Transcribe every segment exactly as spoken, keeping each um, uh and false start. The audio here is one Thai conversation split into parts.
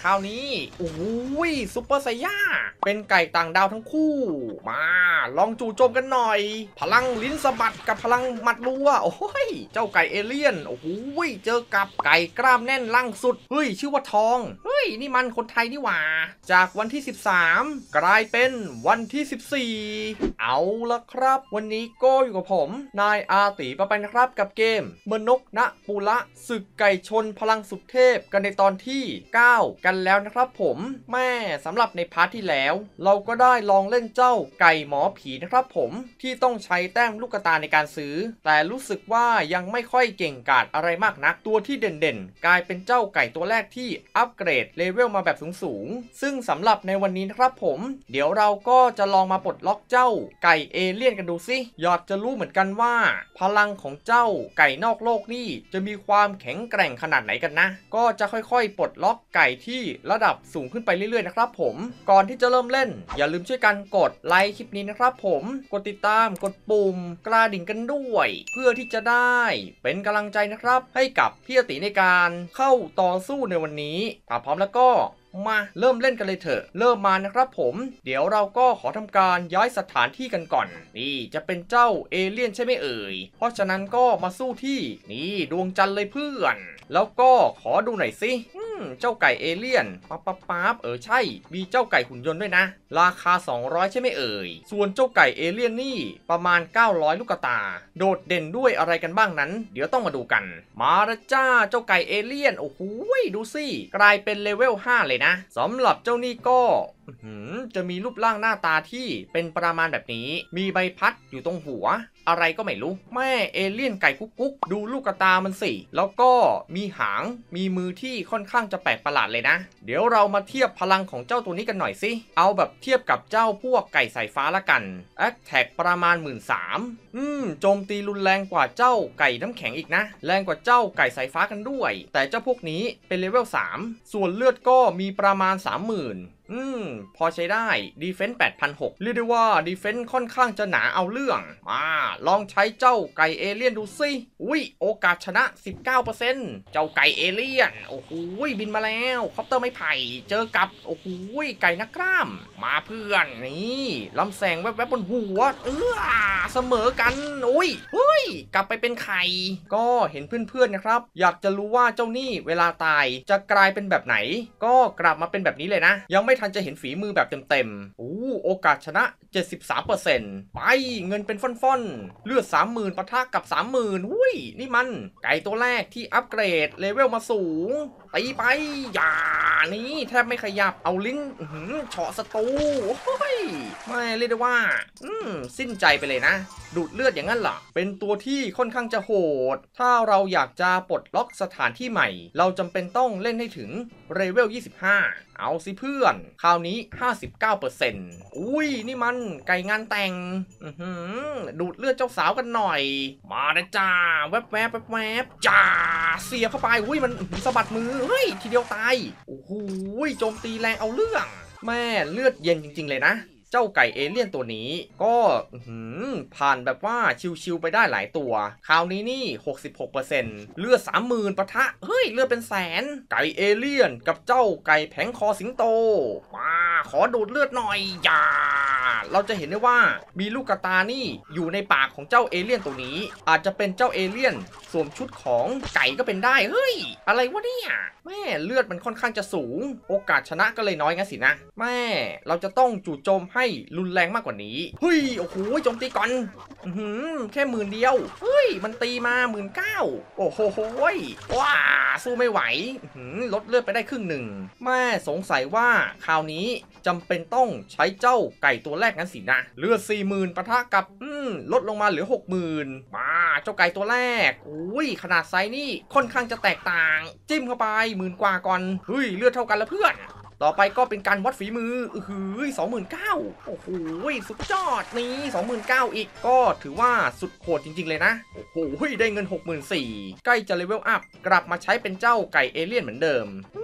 คราวนี้โอ้ยซุปเปอร์ไซย่าเป็นไก่ต่างดาวทั้งคู่มาลองจู่โจมกันหน่อยพลังลิ้นสะบัดกับพลังหมัดรัวโอ้ยเจ้าไก่เอเลี่ยนโอ้โหเจอกับไก่กล้ามแน่นล่างสุดเฮ้ยชื่อว่าทองเฮ้ยนี่มันคนไทยนี่หว่าจากวันที่สิบสามกลายเป็นวันที่สิบสี่เอาละครับวันนี้ก็อยู่กับผมนายอาติปะไปนะครับกับเกมมนกณปุระศึกไก่ชนพลังสุดเทพกันในตอนที่เก้ากันแล้วนะครับผมแม่สำหรับในพาร์ทที่แล้วเราก็ได้ลองเล่นเจ้าไก่หมอผีนะครับผมที่ต้องใช้แต้มลูกตาในการซื้อแต่รู้สึกว่ายังไม่ค่อยเก่งกาจอะไรมากนักตัวที่เด่นๆกลายเป็นเจ้าไก่ตัวแรกที่อัปเกรดเลเวลมาแบบสูงๆซึ่งสำหรับในวันนี้นะครับผมเดี๋ยวเราก็จะลองมาปลดล็อกเจ้าไก่เอเลี่ยนกันดูสิอยากจะรู้เหมือนกันว่าพลังของเจ้าไก่นอกโลกนี่จะมีความแข็งแกร่งขนาดไหนกันนะก็จะค่อยๆปลดล็อกไก่ที่ระดับสูงขึ้นไปเรื่อยๆนะครับผมก่อนที่จะเริ่มเล่นอย่าลืมช่วยกันกดไลค์คลิปนี้นะครับผมกดติดตามกดปุ่มกระดิ่งกันด้วยเพื่อที่จะได้เป็นกำลังใจนะครับให้กับพี่อติในการเข้าต่อสู้ในวันนี้ถ้าพร้อมแล้วก็มาเริ่มเล่นกันเลยเถอะเริ่มมานะครับผมเดี๋ยวเราก็ขอทำการย้ายสถานที่กันก่อนนี่จะเป็นเจ้าเอเลี่ยนใช่ไหมเอ่ยเพราะฉะนั้นก็มาสู้ที่นี่ดวงจันทร์เลยเพื่อนแล้วก็ขอดูหน่อยสิเจ้าไก่เอเลี่ยนปั๊บปั๊บปั๊บเออใช่มีเจ้าไก่หุ่นยนต์ด้วยนะราคาสองร้อยใช่ไหมเอ่ยส่วนเจ้าไก่เอเลี่ยนนี่ประมาณเก้าร้อยลูกตาโดดเด่นด้วยอะไรกันบ้างนั้นเดี๋ยวต้องมาดูกันมาละจ้าเจ้าไก่เอเลี่ยนโอ้โหดูสิกลายเป็นเลเวลห้าเลยนะสำหรับเจ้านี่ก็จะมีรูปร่างหน้าตาที่เป็นประมาณแบบนี้มีใบพัดอยู่ตรงหัวอะไรก็ไม่รู้แม่เอเลี่ยนไก่กุ๊กกุ๊กดูลูกตามันสิแล้วก็มีหางมีมือที่ค่อนข้างจะแปลกประหลาดเลยนะเดี๋ยวเรามาเทียบพลังของเจ้าตัวนี้กันหน่อยสิเอาแบบเทียบกับเจ้าพวกไก่สายฟ้าละกันแอคแท็กประมาณ หนึ่งหมื่นสามพัน อืมโจมตีรุนแรงกว่าเจ้าไก่น้ำแข็งอีกนะแรงกว่าเจ้าไก่สายฟ้ากันด้วยแต่เจ้าพวกนี้เป็นเลเวลสามส่วนเลือดก็มีประมาณ สามหมื่นอืมพอใช้ได้ดีเฟนส์ แปดพันหกร้อย เรียกได้ว่าดีเฟนส์ค่อนข้างจะหนาเอาเรื่องมาลองใช้เจ้าไก่เอเลี่ยนดูสิอุ้ยโอกาสชนะ สิบเก้าเปอร์เซ็นต์ เจ้าไก่เอเลี่ยนโอ้โหบินมาแล้วคอปเตอร์ไม้ไผ่เจอกับโอ้โหไก่นักกล้ามมาเพื่อนนี่ลำแสงแวบๆบนหัวเออเสมอกันอุ้ยเฮ้ยกลับไปเป็นไข่ก็เห็นเพื่อนๆนะครับอยากจะรู้ว่าเจ้านี่เวลาตายจะกลายเป็นแบบไหนก็กลับมาเป็นแบบนี้เลยนะยังไม่ทันจะเห็นฝีมือแบบเต็มๆโอ้โอกาสชนะ เจ็ดสิบสามเปอร์เซ็นต์ ไปเงินเป็นฟ่อนๆเลือด สามหมื่น ปะทะกับ สามหมื่น หุ้ยนี่มันไก่ตัวแรกที่อัปเกรดเลเวลมาสูงตีไปอย่านี่แทบไม่ขยับเอาลิ้นเฉาะศัตรูโอ้ยไม่เรียกได้ว่าอืมสิ้นใจไปเลยนะดูดเลือดอย่างนั้นเหรอเป็นตัวที่ค่อนข้างจะโหดถ้าเราอยากจะปลดล็อกสถานที่ใหม่เราจำเป็นต้องเล่นให้ถึงเลเวลยี่สิบห้าเอาสิเพื่อนคราวนี้ ห้าสิบเก้าเปอร์เซ็นต์ อุ้ยนี่มันไก่งานแต่งดูดเลือดเจ้าสาวกันหน่อยมาเลยจ้าแวบแวบแวบแวบจ้าเสียเข้าไปอุ้ยมันสะบัดมือเฮ้ยทีเดียวตายโอ้โหโจมตีแรงเอาเรื่องแม่เลือดเย็นจริงๆเลยนะเจ้าไก่เอเลี่ยนตัวนี้ก็ผ่านแบบว่าชิวๆไปได้หลายตัวคราวนี้นี่ หกสิบหกเปอร์เซ็นต์ เลือด สามหมื่น ปะทะเฮ้ยเลือดเป็นแสนไก่เอเลี่ยนกับเจ้าไก่แผงคอสิงโตมาขอดูดเลือดหน่อยอย่าเราจะเห็นได้ว่ามีลูกกระตานี่อยู่ในปากของเจ้าเอเลี่ยนตัวนี้อาจจะเป็นเจ้าเอเลี่ยนสวมชุดของไก่ก็เป็นได้เฮ้ยอะไรวะเนี่ยแม่เลือดมันค่อนข้างจะสูงโอกาสชนะก็เลยน้อยงั้นสินะแม่เราจะต้องจู่โจมให้รุนแรงมากกว่านี้เฮ้ยโอ้โหโจมตีก่อนอือแค่หมื่นเดียวเฮ้ยมันตีมาหมื่นเก้าโอ้โหว้าสู้ไม่ไหวลดเลือดไปได้ครึ่งหนึ่งแม่สงสัยว่าคราวนี้จำเป็นต้องใช้เจ้าไก่ตัวแรกงั้นสินะเลือด สี่หมื่น ปะทะกับอืมลดลงมาเหลือ หกหมื่น มาเจ้าไก่ตัวแรกอุ้ยขนาดไซส์นี่ค่อนข้างจะแตกต่างจิ้มเข้าไปหมื่นกว่าก่อนเฮ้ยเลือดเท่ากันแล้วเพื่อนต่อไปก็เป็นการวัดฝีมืออือหือ สองหมื่นเก้าพัน โอ้โหสุดยอดนี้ สองหมื่นเก้าพัน อีกก็ถือว่าสุดโหดจริงๆเลยนะโอ้โหได้เงิน หกหมื่นสี่พัน ใกล้จะเลเวลอัพกลับมาใช้เป็นเจ้าไก่เอเลี่ยนเหมือนเดิม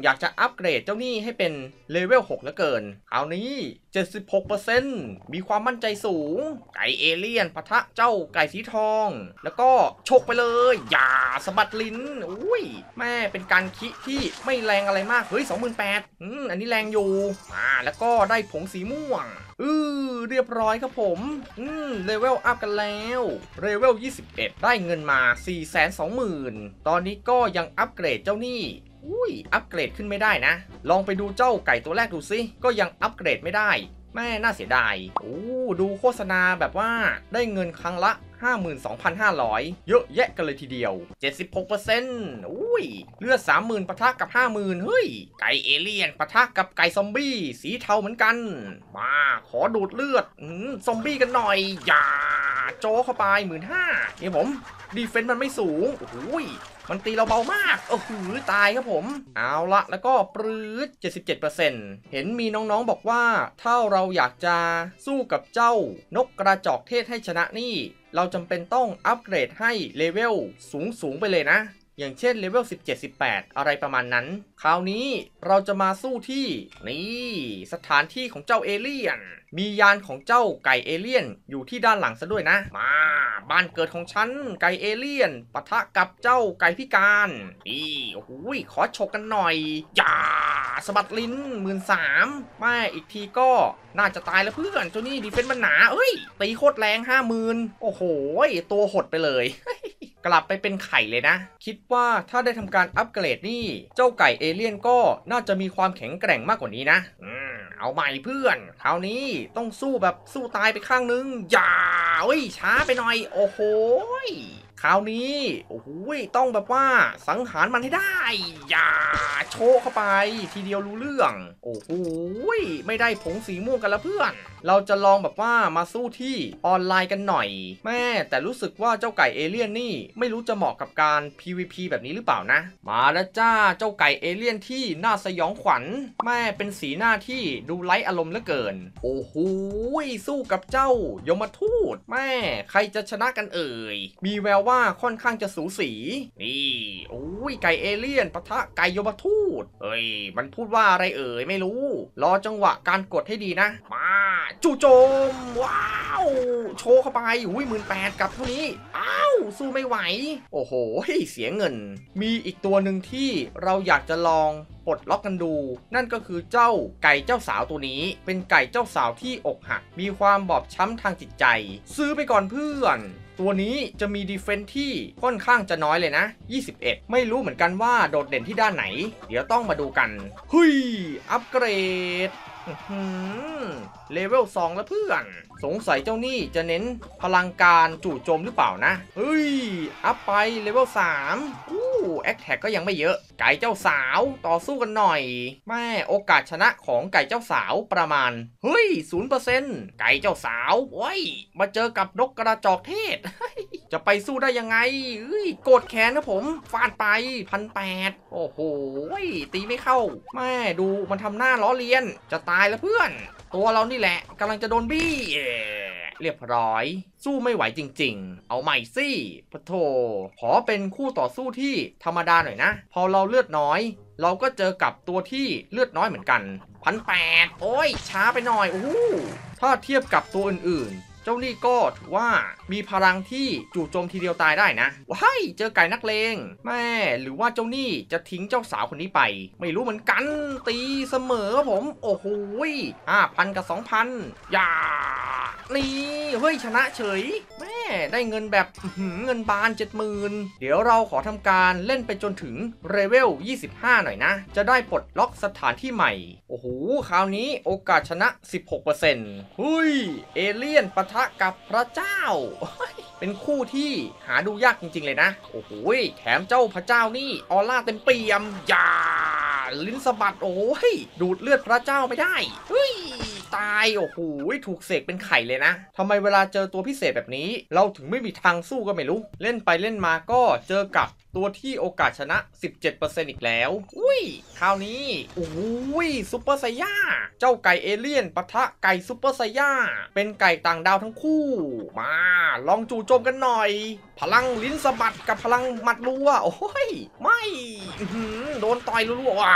อยากจะอัปเกรดเจ้านี่ให้เป็นเลเวลหกเหลือเกินคราวนี้ เจ็ดสิบหกเปอร์เซ็นต์ มีความมั่นใจสูงไก่เอเลี่ยนปะทะเจ้าไก่สีทองแล้วก็ชกไปเลยอย่าสะบัดลิ้นอุ้ยแม่เป็นการคิที่ไม่แรงอะไรมากเฮ้ย สองหมื่นแปดพัน อืมอันนี้แรงอยู่อ่าแล้วก็ได้ผงสีม่วงอือเรียบร้อยครับผมอืมเลเวลอัพกันแล้วเลเวลยี่สิบเอ็ดได้เงินมา สี่แสนสองหมื่น ตอนนี้ก็ยังอัปเกรดเจ้านี่อุ้ยอัปเกรดขึ้นไม่ได้นะลองไปดูเจ้าไก่ตัวแรกดูซิก็ยังอัปเกรดไม่ได้แม่น่าเสียดายโอ้ดูโฆษณาแบบว่าได้เงินครั้งละ ห้าหมื่นสองพันห้าร้อย เยอะแยะกันเลยทีเดียว เจ็ดสิบหกเปอร์เซ็นต์ อุ้ยเลือด สามหมื่น ปะทะกับ ห้าหมื่น เฮ้ยไก่เอเลี่ยนปะทะกับไก่ซอมบี้สีเทาเหมือนกันมาขอดูดเลือดอืมซอมบี้กันหน่อยอย่าโจเข้าไป หนึ่งหมื่นห้าพัน นี่ผมดีเฟนส์มันไม่สูงโอ้ยมันตีเราเบามากโอ้โหตายครับผมเอาละแล้วก็ปรื๊ด เจ็ดสิบเจ็ดเปอร์เซ็นต์ เห็นมีน้องๆบอกว่าถ้าเราอยากจะสู้กับเจ้านกกระจอกเทศให้ชนะนี่เราจำเป็นต้องอัปเกรดให้เลเวลสูงๆไปเลยนะอย่างเช่นเลเวลสิบเจ็ด สิบแปดอะไรประมาณนั้นคราวนี้เราจะมาสู้ที่นี่สถานที่ของเจ้าเอเลี่ยนมียานของเจ้าไก่เอเลี่ยนอยู่ที่ด้านหลังซะด้วยนะมาบ้านเกิดของฉันไก่เอเลี่ยนปะทะกับเจ้าไก่พิการนี่โอ้โหขอฉกกันหน่อยอย่าสะบัดลิ้น หนึ่งหมื่นสามพัน แม่อีกทีก็น่าจะตายแล้วเพื่อนเจ้านี่ดีเฟนส์มันหนาเอ้ยตีโคตรแรง ห้าหมื่น โอ้โหตัวหดไปเลยกลับไปเป็นไข่เลยนะคิดว่าถ้าได้ทำการอัปเกรดนี่เจ้าไก่เอเลี่ยนก็น่าจะมีความแข็งแกร่งมากกว่านี้นะอืมเอาใหม่เพื่อนคราวนี้ต้องสู้แบบสู้ตายไปข้างนึงอย่าเอ้ยช้าไปหน่อยโอ้โหคราวนี้โอ้โหต้องแบบว่าสังหารมันให้ได้อย่าโชว์เข้าไปทีเดียวรู้เรื่องโอ้โหไม่ได้ผงสีม่วงกันแล้วเพื่อนเราจะลองแบบว่ามาสู้ที่ออนไลน์กันหน่อยแม่แต่รู้สึกว่าเจ้าไก่เอเลี่ยนนี่ไม่รู้จะเหมาะกับการ พี วี พี แบบนี้หรือเปล่านะมาแล้วจ้าเจ้าไก่เอเลี่ยนที่น่าสยองขวัญแม่เป็นสีหน้าที่ดูไร้อารมณ์เหลือเกินโอ้โหสู้กับเจ้ายมทูตแม่ใครจะชนะกันเอ่ยมีแววว่าค่อนข้างจะสูสีนี่โอ้ยไก่เอเลี่ยนปะทะไก่ยมทูตเฮ้ยมันพูดว่าอะไรเอ่ยไม่รู้รอจังหวะการกดให้ดีนะมาจู่โจมว้าวโชว์เข้าไปอุ้ย หนึ่งหมื่นแปดพัน กับเท่านี้อ้าวสู้ไม่ไหวโอ้โหเสียเงินมีอีกตัวหนึ่งที่เราอยากจะลองปลดล็อกกันดูนั่นก็คือเจ้าไก่เจ้าสาวตัวนี้เป็นไก่เจ้าสาวที่อกหักมีความบอบช้ำทางจิตใจซื้อไปก่อนเพื่อนตัวนี้จะมีดีเฟนส์ที่ค่อนข้างจะน้อยเลยนะยี่สิบเอ็ดไม่รู้เหมือนกันว่าโดดเด่นที่ด้านไหนเดี๋ยวต้องมาดูกันเฮ้ยอัปเกรดเลเวลสองแล้วเพื่อนสงสัยเจ้านี่จะเน้นพลังการจู่โจมหรือเปล่านะเฮ้ยอัพไปเลเวลสามอู้แอคแท็กก็ยังไม่เยอะไก่เจ้าสาวต่อสู้กันหน่อยแม่โอกาสชนะของไก่เจ้าสาวประมาณเฮ้ย ศูนย์เปอร์เซ็นต์ ไก่เจ้าสาวโอ้ยมาเจอกับนกกระจอกเทศจะไปสู้ได้ยังไงเฮ้ยโกรธแค้นนะผมฟาดไป หนึ่งพันแปดร้อย โอ้โหตีไม่เข้าแม่ดูมันทำหน้าล้อเลียนจะตายแล้วเพื่อนตัวเรานี่แหละกำลังจะโดนบี้เรียบร้อยสู้ไม่ไหวจริงๆเอาใหม่สิปะโถขอเป็นคู่ต่อสู้ที่ธรรมดาหน่อยนะพอเราเลือดน้อยเราก็เจอกับตัวที่เลือดน้อยเหมือนกัน หนึ่งพันแปดร้อย โอ้ยช้าไปหน่อยโอ้ถ้าเทียบกับตัวอื่นๆเจ้านี่ก็ถือว่ามีพลังที่จู่โจมทีเดียวตายได้นะว้ายเจอไก่นักเลงแม่หรือว่าเจ้านี่จะทิ้งเจ้าสาวคนนี้ไปไม่รู้เหมือนกันตีเสมอผมโอ้โหห้าพันกับสองพันอย่านี่เฮ้ยชนะเฉยแม่ได้เงินแบบเงินบาน เจ็ดหมื่น เดี๋ยวเราขอทำการเล่นไปจนถึงเลเวลยี่สิบห้าหน่อยนะจะได้ปลดล็อกสถานที่ใหม่โอ้โหคราวนี้โอกาสชนะ สิบหกเปอร์เซ็นต์ เฮ้ยเอเลี่ยนปะทะกับพระเจ้าเป็นคู่ที่หาดูยากจริงๆเลยนะโอ้โหแถมเจ้าพระเจ้านี่ออร่าเต็มเปี่ยมอย่าลิ้นสะบัดโอ้ยดูดเลือดพระเจ้าไม่ได้เฮ้ยตายโอ้โหถูกเสกเป็นไข่เลยนะทำไมเวลาเจอตัวพิเศษแบบนี้เราถึงไม่มีทางสู้ก็ไม่รู้เล่นไปเล่นมาก็เจอกับตัวที่โอกาสชนะ สิบเจ็ดเปอร์เซ็นต์ อีกแล้วอุ้ยคราวนี้อุ้ยซุปเปอร์ไซย่าเจ้าไก่เอเลี่ยนปะทะไก่ซุปเปอร์ไซย่าเป็นไก่ต่างดาวทั้งคู่มาลองจู่โจมกันหน่อยพลังลิ้นสะบัดกับพลังหมัดรัวโอ้ยไม่โดนต่อยรัวๆว้า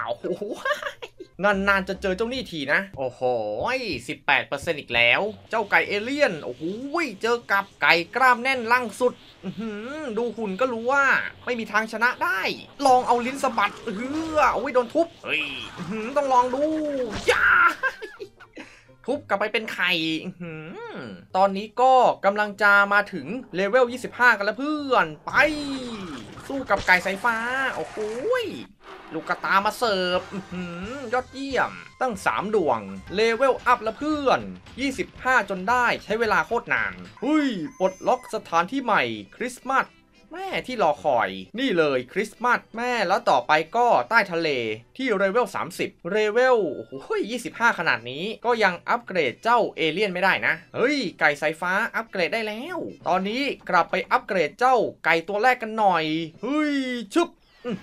โอ้โหนานๆจะเจอเจ้านี่ทีนะโอ้โห สิบแปดเปอร์เซ็นต์ อีกแล้วเจ้าไก่เอเลี่ยนโอ้โหเจอกับไก่กล้ามแน่นล่างสุดดูหุ่นก็รู้ว่าไม่มีทางชนะได้ลองเอาลิ้นสะบัดเฮ้อโอ้ยโดนทุบเฮ้ยต้องลองดูย่าทุบกลับไปเป็นไข่ตอนนี้ก็กำลังจะมาถึงเลเวลยี่สิบห้ากันแล้วเพื่อนไปสู้กับไก่สายฟ้าโอ้โหลูกกระตามาเสิร์ฟยอดเยี่ยมตั้งสามดวงเลเวลอัพแล้วเพื่อนยี่สิบห้าจนได้ใช้เวลาโคตรนานเฮ้ยปลดล็อกสถานที่ใหม่คริสต์มาสแม่ที่รอคอยนี่เลยคริสต์มาสแม่แล้วต่อไปก็ใต้ทะเลที่เลเวลสามสิบเลเวลโอ้โหยี่สิบห้าขนาดนี้ก็ยังอัปเกรดเจ้าเอเลี่ยนไม่ได้นะเฮ้ยไก่สายฟ้าอัปเกรดได้แล้วตอนนี้กลับไปอัปเกรดเจ้าไก่ตัวแรกกันหน่อยเฮ้ยชึบ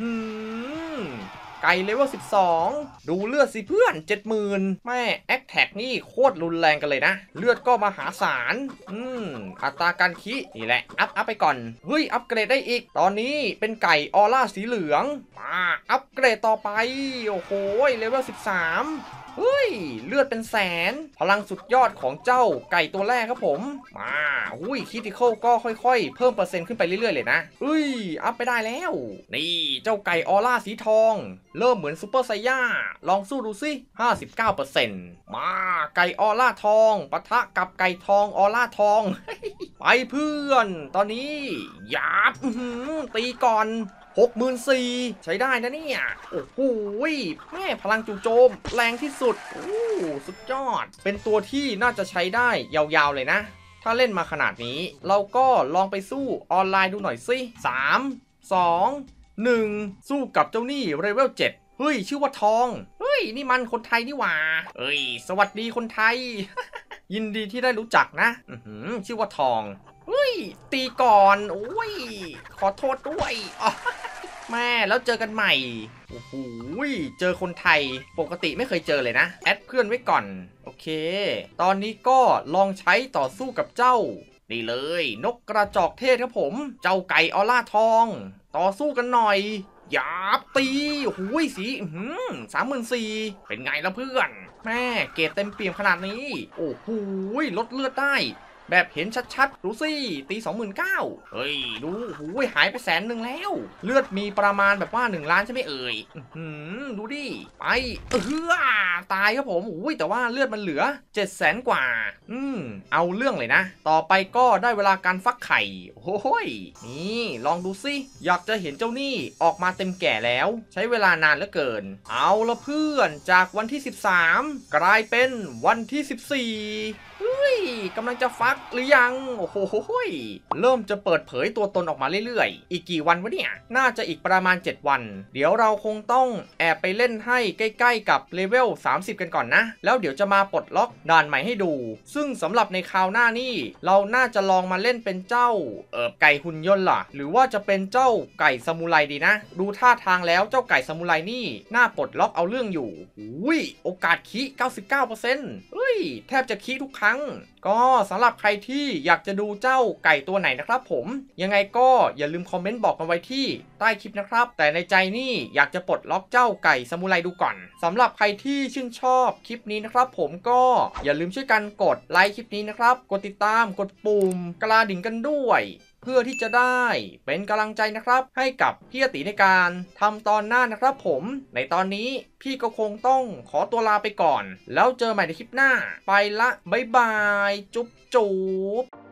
ไก่เลเวลสิบสองดูเลือดสิเพื่อน เจ็ดหมื่น แม่แอคแท็กนี่โคตรรุนแรงกันเลยนะเลือดก็มหาศาลอืมอัตราการคินี่แหละอัพอัพไปก่อนเฮ้ยอัปเกรดได้อีกตอนนี้เป็นไก่ออร่าสีเหลืองมาอัปเกรดต่อไปโอ้โหเลเวลสิบสามเฮ้ยเลือดเป็นแสนพลังสุดยอดของเจ้าไก่ตัวแรกครับผมมาอุ้ยคิติคอลก็ค่อยๆเพิ่มเปอร์เซ็นต์ขึ้นไปเรื่อยๆเลยนะเฮ้ยอัพไปได้แล้วนี่เจ้าไก่ออร่าสีทองเริ่มเหมือนซูเปอร์ไซย่าลองสู้ดูสิ ห้าสิบเก้าเปอร์เซ็นต์ มาไก่ออร่าทองปะทะกับไก่ทองออร่าทอง ไปเพื่อนตอนนี้หยาบตีก่อน หกหมื่นสี่พัน ใช้ได้นะเนี่ยโอ้โหแม่พลังจู่โจมแรงที่สุดโอ้สุดยอดเป็นตัวที่น่าจะใช้ได้ยาวๆเลยนะถ้าเล่นมาขนาดนี้เราก็ลองไปสู้ออนไลน์ดูหน่อยสิสาม สอง หนึ่งสู้กับเจ้านี่เลเวลเจ็ดเฮ้ยชื่อว่าทองเฮ้ยนี่มันคนไทยนี่หว่าเฮ้ยสวัสดีคนไทย ยินดีที่ได้รู้จักนะชื่อว่าทองเฮ้ยตีก่อนโอ้ยขอโทษด้วยแม่แล้วเจอกันใหม่โอ้โหเจอคนไทยปกติไม่เคยเจอเลยนะแอดเพื่อนไว้ก่อนโอเคตอนนี้ก็ลองใช้ต่อสู้กับเจ้านี่เลยนกกระจอกเทศครับผมเจ้าไก่ออร่าทองต่อสู้กันหน่อยหยาบตีโอ้โหสีสามหมื่นสี่เป็นไงล่ะเพื่อนแม่เกรดเต็มเปี่ยมขนาดนี้โอ้โหลดเลือดได้แบบเห็นชัดๆดูสิตี สองหมื่นเก้าพัน เฮ้ยดูโอ้ยหายไปแสนหนึ่งแล้วเลือดมีประมาณแบบว่าหนึ่งล้านใช่ไหมเอ่ยดูดิไปเออตายครับผมโอ้ยแต่ว่าเลือดมันเหลือ เจ็ดแสน กว่าอืมเอาเรื่องเลยนะต่อไปก็ได้เวลาการฟักไข่โอ้ยนี่ลองดูสิอยากจะเห็นเจ้านี่ออกมาเต็มแก่แล้วใช้เวลานานเหลือเกินเอาละเพื่อนจากวันที่สิบสามกลายเป็นวันที่สิบสี่เฮ้ยกำลังจะฟักหรือยังโอ้โหเริ่มจะเปิดเผยตัวตนออกมาเรื่อยๆอีกกี่วันวะเนี่ยน่าจะอีกประมาณเจ็ดวันเดี๋ยวเราคงต้องแอบไปเล่นให้ใกล้ๆกับเลเวลสามสิบกันก่อนนะแล้วเดี๋ยวจะมาปลดล็อกด่านใหม่ให้ดูซึ่งสำหรับในคราวหน้านี่เราน่าจะลองมาเล่นเป็นเจ้าเออไก่หุ่นยนต์ล่ะหรือว่าจะเป็นเจ้าไก่ซามูไรดีนะดูท่าทางแล้วเจ้าไก่ซามูไรนี่น่าปลดล็อกเอาเรื่องอยู่อุ้ยโอกาสคิ เก้าสิบเก้าเปอร์เซ็นต์ เฮ้ยแทบจะคิทุกครั้งก็สำหรับใครที่อยากจะดูเจ้าไก่ตัวไหนนะครับผมยังไงก็อย่าลืมคอมเมนต์บอกกันไว้ที่ใต้คลิปนะครับแต่ในใจนี่อยากจะปลดล็อกเจ้าไก่ซามูไรดูก่อนสำหรับใครที่ชื่นชอบคลิปนี้นะครับผมก็อย่าลืมช่วยกันกดไลค์คลิปนี้นะครับกดติดตามกดปุ่มกระดิ่งกันด้วยเพื่อที่จะได้เป็นกำลังใจนะครับให้กับพี่อติในการทำตอนหน้านะครับผมในตอนนี้พี่ก็คงต้องขอตัวลาไปก่อนแล้วเจอใหม่ในคลิปหน้าไปละบ๊ายบายจุ๊บจุ๊บ